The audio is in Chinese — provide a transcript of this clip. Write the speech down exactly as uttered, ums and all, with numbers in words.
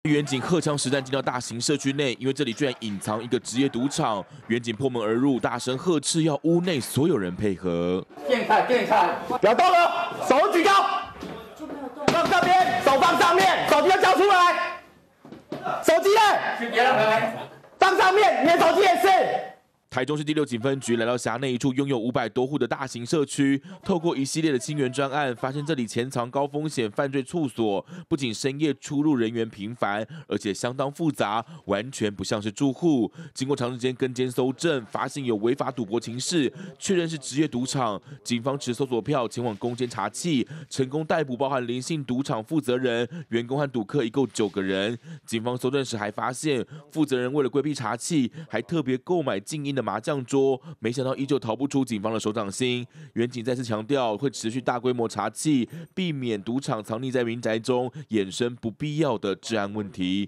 远警荷枪实弹进到大型社区内，因为这里居然隐藏一个职业赌场。远警破门而入，大声呵斥，要屋内所有人配合。 电开，电开，不要动了，手举高，放这边，手放上面，手机要交出来。手机呢？放上面，你的手机也是。 台中市第六警分局来到辖内一处拥有五百多户的大型社区，透过一系列的清源专案，发现这里潜藏高风险犯罪处所，不仅深夜出入人员频繁，而且相当复杂，完全不像是住户。经过长时间跟监搜证，发现有违法赌博情事，确认是职业赌场。警方持搜索票前往攻坚查缉，成功逮捕包含林姓赌场负责人、员工和赌客一共九个人。警方搜证时还发现，负责人为了规避查缉，还特别购买静音的麻将桌，没想到依旧逃不出警方的手掌心。远警再次强调，会持续大规模查缉，避免赌场藏匿在民宅中，衍生不必要的治安问题。